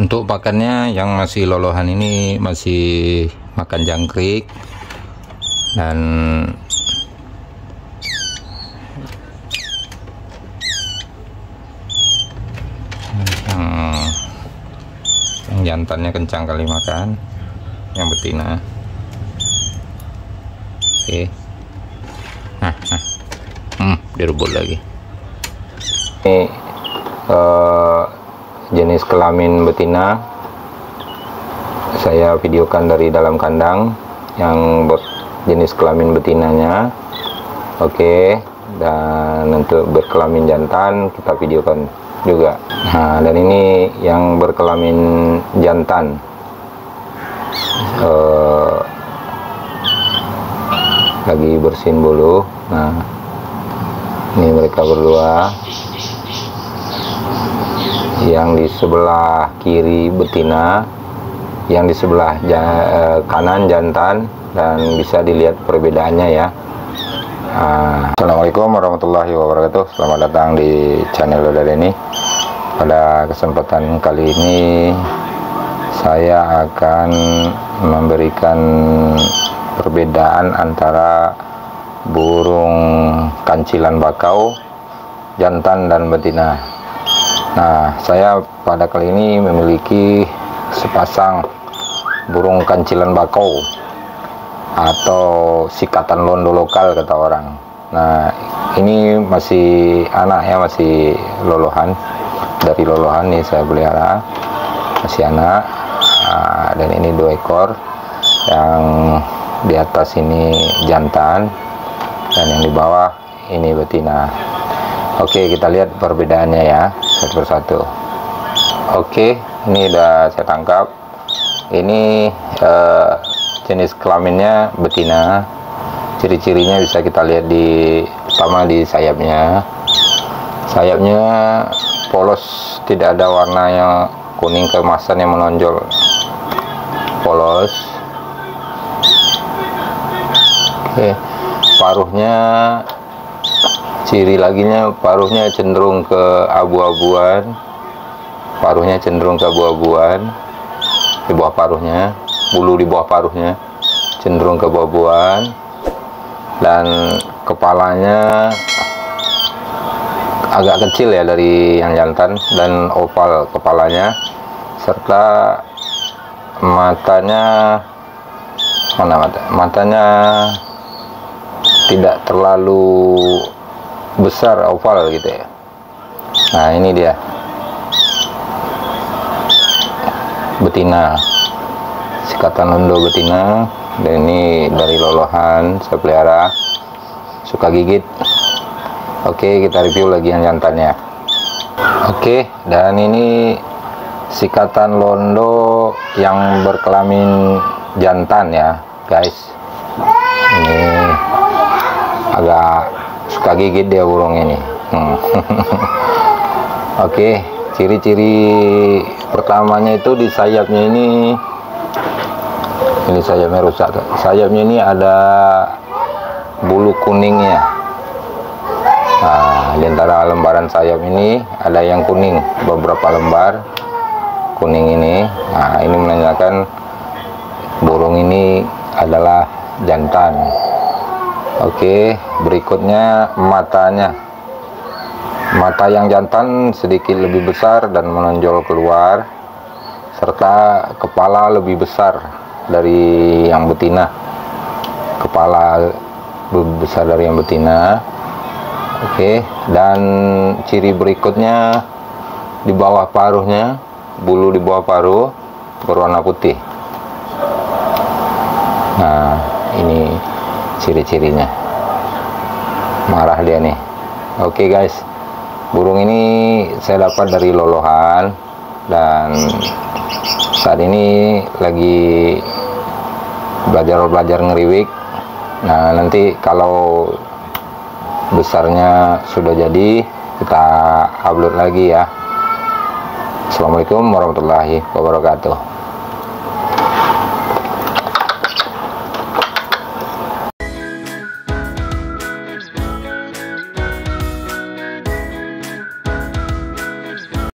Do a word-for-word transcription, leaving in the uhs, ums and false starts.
Untuk pakannya yang masih lolohan ini masih makan jangkrik dan yang, yang jantannya kencang kali makan, yang betina. Oke, nah, nah. Hmm, direbut lagi. Ini uh, jenis kelamin betina, saya videokan dari dalam kandang yang jenis kelamin betinanya. Oke, dan untuk berkelamin jantan kita videokan juga. Nah, dan ini yang berkelamin jantan, uh, lagi bersihin bulu. Nah, ini mereka berdua. Yang di sebelah kiri betina, yang di sebelah eh, kanan jantan, dan bisa dilihat perbedaannya ya. Nah, Assalamualaikum warahmatullahi wabarakatuh. Selamat datang di channel Doda Denny. Pada kesempatan kali ini saya akan memberikan perbedaan antara burung kancilan bakau jantan dan betina. Nah, saya pada kali ini memiliki sepasang burung kancilan bakau atau sikatan londo lokal kata orang. Nah, ini masih anak ya, masih lolohan, dari lolohan nih saya pelihara, masih anak. Nah, dan ini dua ekor, yang di atas ini jantan dan yang di bawah ini betina. Oke, kita lihat perbedaannya ya satu persatu. Oke, ini udah saya tangkap. Ini eh, jenis kelaminnya betina. Ciri-cirinya bisa kita lihat di pertama di sayapnya. Sayapnya polos, tidak ada warnanya kuning keemasan yang menonjol, polos. Oke, paruhnya, ciri laginya paruhnya cenderung ke abu-abuan, paruhnya cenderung ke abu-abuan di bawah paruhnya, bulu di bawah paruhnya cenderung ke abu-abuan, dan kepalanya agak kecil ya dari yang jantan dan oval kepalanya, serta matanya mana mata matanya tidak terlalu besar, oval gitu ya. Nah, ini dia betina, sikatan londo betina, dan ini dari lolohan saya pelihara, suka gigit. Oke, kita review lagi yang jantannya. Oke, dan ini sikatan londo yang berkelamin jantan ya guys. Ini agak suka gigit dia burung ini. hmm. Oke, ciri-ciri pertamanya itu di sayapnya ini ini sayapnya rusak. Sayapnya ini ada bulu kuningnya. Nah, di antara lembaran sayap ini ada yang kuning, beberapa lembar kuning ini. Nah, ini menandakan burung ini adalah jantan. Oke, berikutnya matanya. Mata yang jantan sedikit lebih besar dan menonjol keluar, serta kepala lebih besar dari yang betina. Kepala lebih besar dari yang betina. Oke, dan ciri berikutnya di bawah paruhnya, bulu di bawah paruh berwarna putih. Nah, ini ciri-cirinya. Marah dia nih. Oke guys, burung ini saya dapat dari lolohan, dan saat ini lagi belajar-belajar ngeriwik. Nah, nanti kalau besarnya sudah jadi, kita upload lagi ya. Assalamualaikum warahmatullahi wabarakatuh.